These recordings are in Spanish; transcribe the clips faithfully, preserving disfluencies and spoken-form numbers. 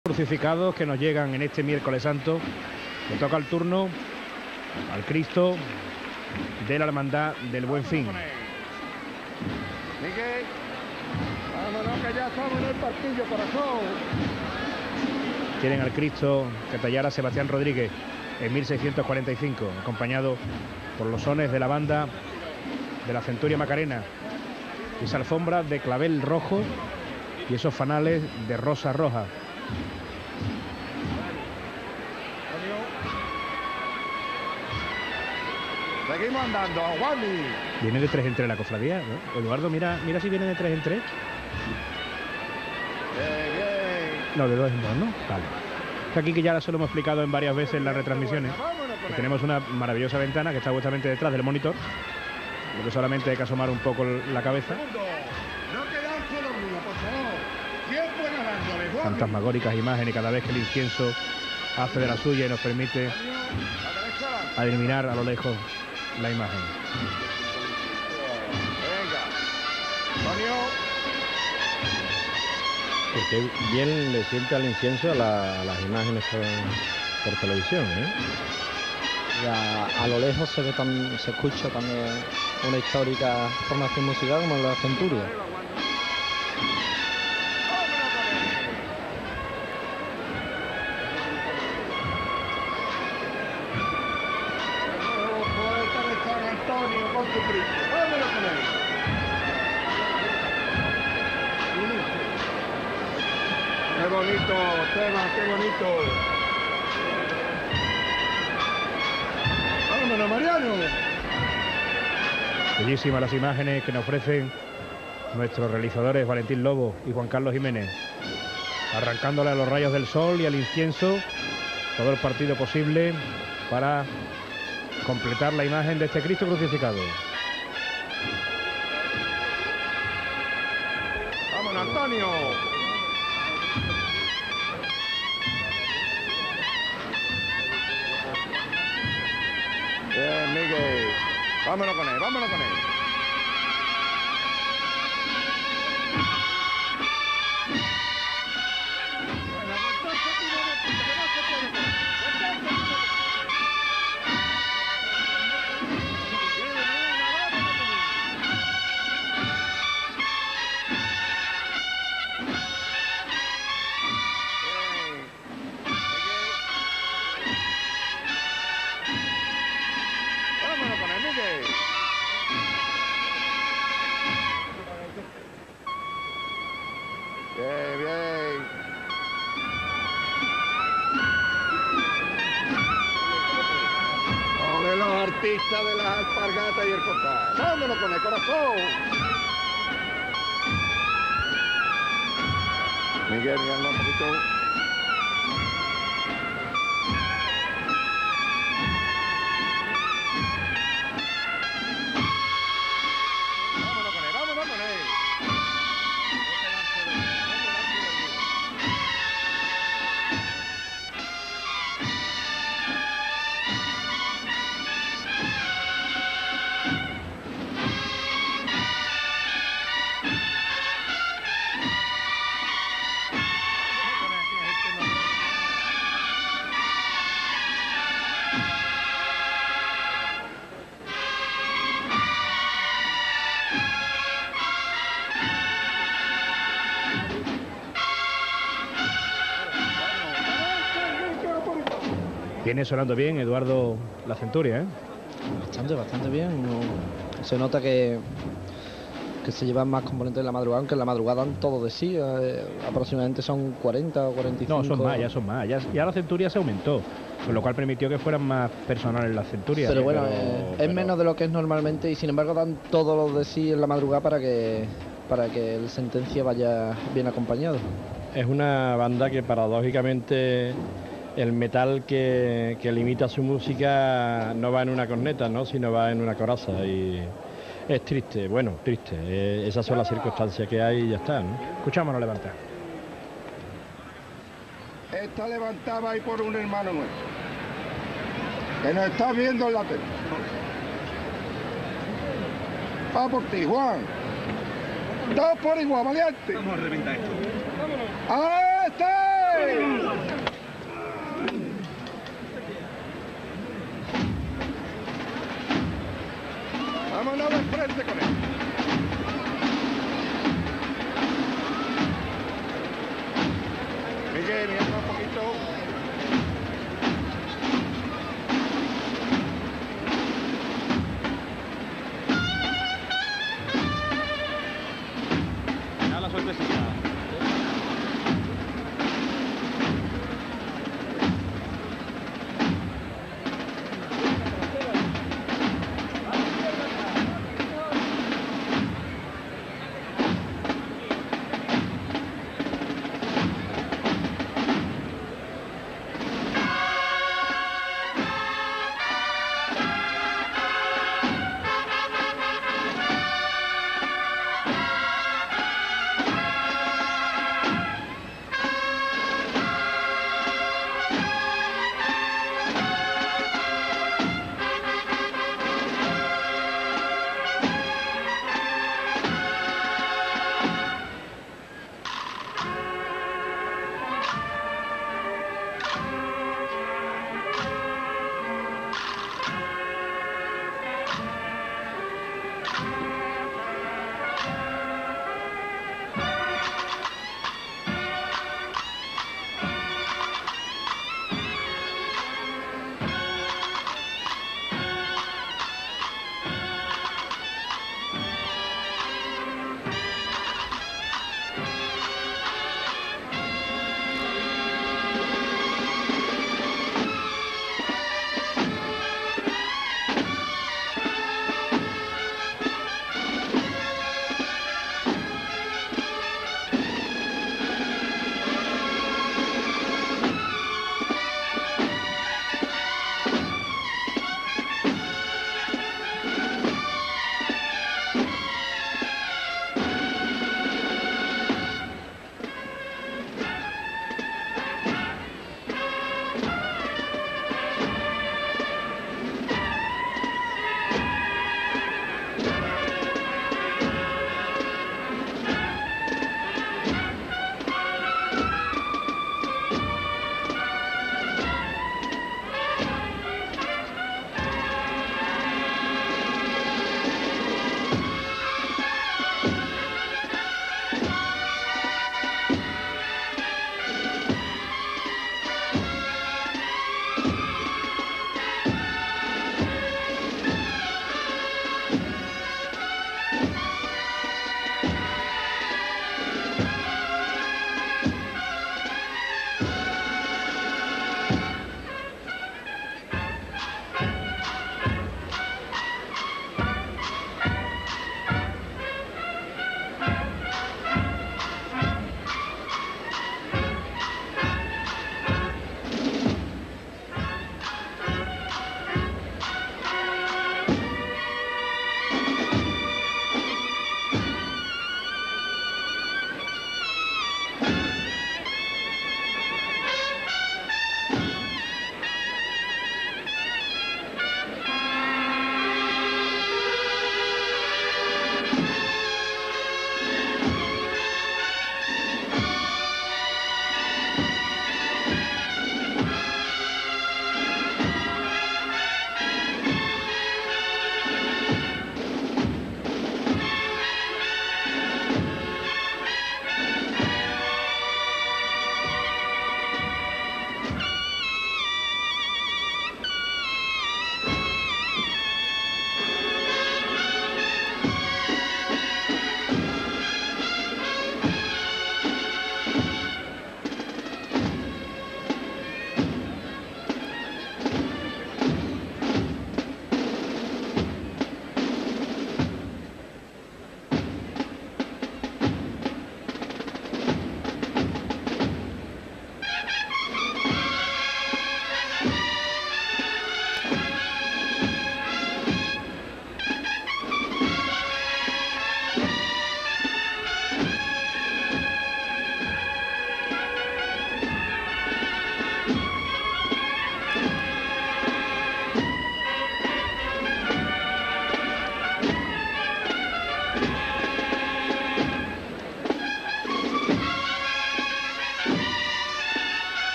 Crucificados que nos llegan en este miércoles santo. Le toca el turno al Cristo de la Hermandad del Buen Fin. Miguel, vámonos que ya estamos en el partido, corazón. Tienen al Cristo que tallara Sebastián Rodríguez en mil seiscientos cuarenta y cinco, acompañado por los sones de la banda de la Centuria Macarena, y esa alfombra de clavel rojo y esos fanales de rosa roja. Seguimos andando, Juanmi. Viene de tres en tres la cofradía, ¿no? Eduardo, mira, mira si viene de tres en tres. Bien, bien. No, de dos en dos, ¿no? Vale. Aquí que ya se lo hemos explicado en varias veces en las retransmisiones. Que tenemos una maravillosa ventana que está justamente detrás del monitor, lo que solamente hay que asomar un poco la cabeza. No quedarse dormido, por favor. Siempre ganándole, Juanmi. Fantasmagóricas imágenes cada vez que el incienso hace de la suya y nos permite adivinar a lo lejos la imagen. Venga, Antonio. Y qué bien le siente al incienso a, la, a las imágenes por, por televisión, ¿eh? Y a, a lo lejos se ve tam, se escucha también una histórica formación musical como la Centuria. Antonio con su Cristo. Vámonos con él. Qué bonito, Esteban, qué bonito. Vámonos, Mariano. Bellísimas las imágenes que nos ofrecen nuestros realizadores Valentín Lobo y Juan Carlos Jiménez, arrancándole a los rayos del sol y al incienso todo el partido posible para completar la imagen de este Cristo crucificado. Vámonos, Antonio. Bien, Miguel. Vámonos con él, vámonos con él. Bien, bien. Con los artistas de las alpargatas y el costal. Vámonos con el corazón. Miguel, Miguel, un poquito. Vámonos con él, vámonos con él. Viene sonando bien Eduardo la Centuria, ¿eh? Bastante, bastante bien. No, se nota que, que se llevan más componentes en la madrugada, aunque en la madrugada dan todo de sí. Eh, aproximadamente son cuarenta o cuarenta y cinco. No, son más, ya son más. Ya, ya la Centuria se aumentó, con lo cual permitió que fueran más personales las Centurias. Pero bueno, pero, eh, pero... es menos de lo que es normalmente y sin embargo dan todo lo de sí en la madrugada para que, para que el sentencia vaya bien acompañado. Es una banda que paradójicamente el metal que, que limita su música no va en una corneta, ¿no?, sino va en una coraza, y es triste, bueno, triste. Eh, esas son las circunstancias que hay y ya está, ¿no? Escuchámonos levantar. Esta levantada ahí por un hermano nuestro que nos está viendo en la tele. Va por ti, Juan. Dos por igual, valiente. Vamos a reventar esto. ¡A este! Miguel, mira un poquito. Ya la suertecilla.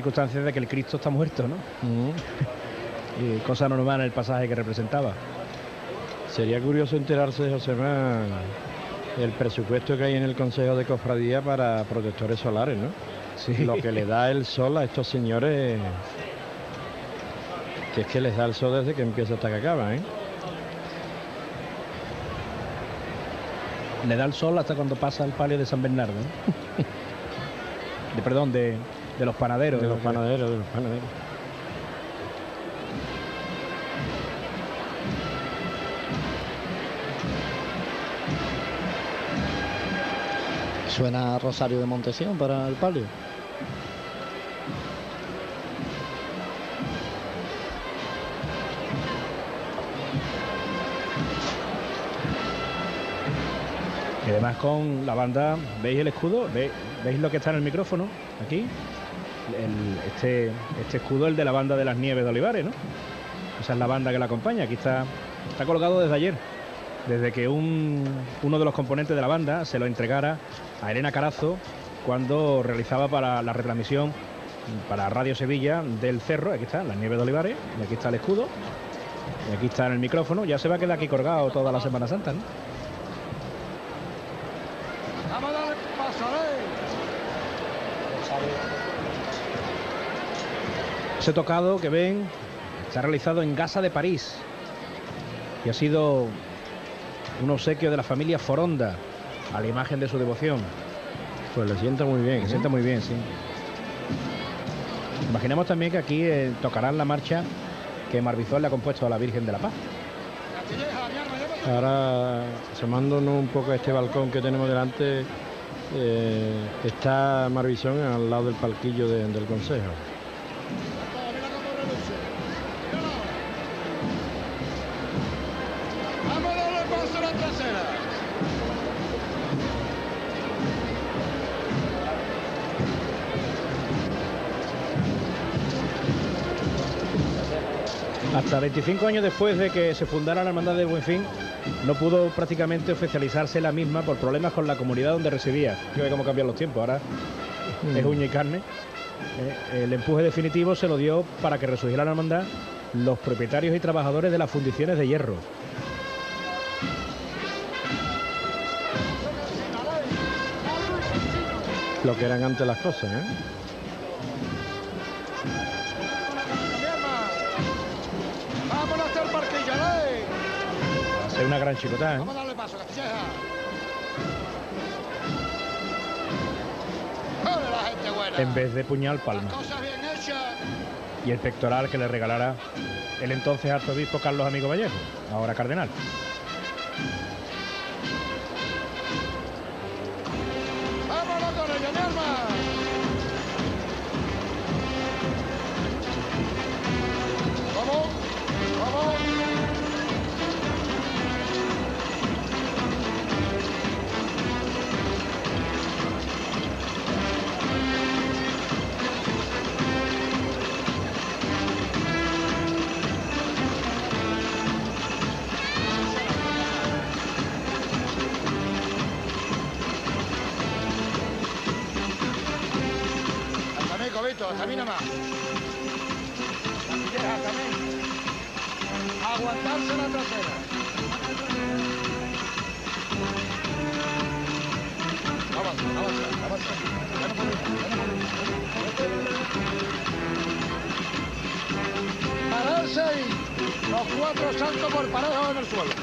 circunstancias de que el Cristo está muerto, ¿no? Mm. Y cosa normal en el pasaje que representaba. Sería curioso enterarse, Josemá, el presupuesto que hay en el Consejo de Cofradía para protectores solares, ¿no? Sí. Lo que le da el sol a estos señores, que es que les da el sol desde que empieza hasta que acaba, ¿eh? Le da el sol hasta cuando pasa el palio de San Bernardo, ¿no? de, perdón, de, de los panaderos. De los panaderos, de los panaderos. Suena Rosario de Montesión para el palio. Y además con la banda, ¿veis el escudo? ¿Ve- ¿Veis lo que está en el micrófono? Aquí. El- este, este escudo, el de la banda de las Nieves de Olivares, ¿no? Esa es la banda que la acompaña. Aquí está, está colgado desde ayer. Desde que un, uno de los componentes de la banda se lo entregara a Elena Carazo cuando realizaba para la retransmisión para Radio Sevilla del Cerro. Aquí está, las Nieves de Olivares, y aquí está el escudo, y aquí está en el micrófono. Ya se va a quedar aquí colgado toda la Semana Santa, ¿no? Vamos a darle paso, ¿eh? Ese tocado que ven está realizado en Gasa de París y ha sido un obsequio de la familia Foronda a la imagen de su devoción. Pues le sienta muy bien. Se ¿eh? siente muy bien, sí. Imaginemos también que aquí eh, tocarán la marcha que Marbizón le ha compuesto a la Virgen de la Paz. Ahora, asomándonos un poco a este balcón que tenemos delante, eh, está Marbizón al lado del palquillo de- del Consejo. Vamos a darle paso a la trasera. Hasta veinticinco años después de que se fundara la Hermandad del Buen Fin, no pudo prácticamente oficializarse la misma por problemas con la comunidad donde residía. Yo ve cómo cambian los tiempos, ahora Mm. es uña y carne. Eh, el empuje definitivo se lo dio para que resurgiera la hermandad los propietarios y trabajadores de las fundiciones de hierro. Lo que eran antes las cosas, ¿eh? Vamos a hacer parquilla, ¿eh? Va a ser una gran chicotada, ¿eh? Vamos a darle paso, Castilleja. ¡Ole la gente buena! En vez de puñal, Las palma. cosas bien hechas. Y el pectoral que le regalara el entonces arzobispo Carlos Amigo Vallejo, ahora cardenal. ¡Vámonos con ella, mi arma! ¡Vamos! ¡Vamos! Hasta mí, Cobito, hasta mí nomás. Castilleja, hasta mí. Aguantarse la trasera. Avanza, avanza, avanza. Ya no podemos, ya no podemos. Pararse y los cuatro saltos por parejo en el suelo.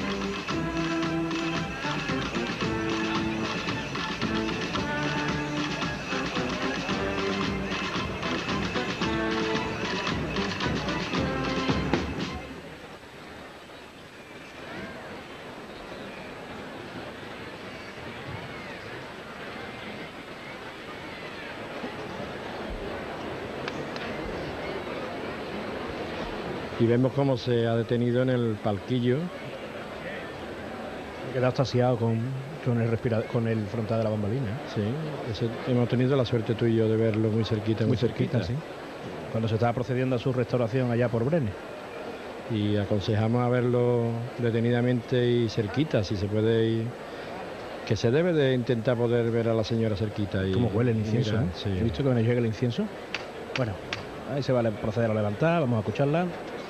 Y vemos cómo se ha detenido en el palquillo. He quedado extasiado con, con, el respira- con el frontal de la bambalina. ¿eh? Sí, ese- hemos tenido la suerte tú y yo de verlo muy cerquita, muy, Muy cerquita, sí. Cuando se estaba procediendo a su restauración allá por Brenes. Y aconsejamos a verlo detenidamente y cerquita, si se puede ir, que se debe de intentar poder ver a la señora cerquita. Y, ¿Cómo huele el y incienso? mirar, ¿eh? sí. ¿He visto que me llega el incienso? Bueno, Ahí se va a proceder a levantar, vamos a escucharla.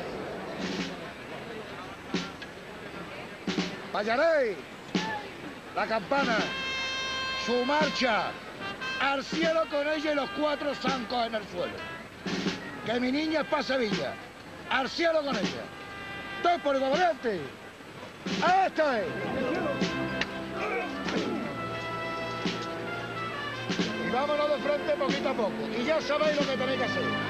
Vallarey, la campana, su marcha, al cielo con ella y los cuatro zancos en el suelo. Que mi niña es para Sevilla, al cielo con ella. Dos por el adelante. ¡Esto es! Y vámonos de frente poquito a poco. Y ya sabéis lo que tenéis que hacer.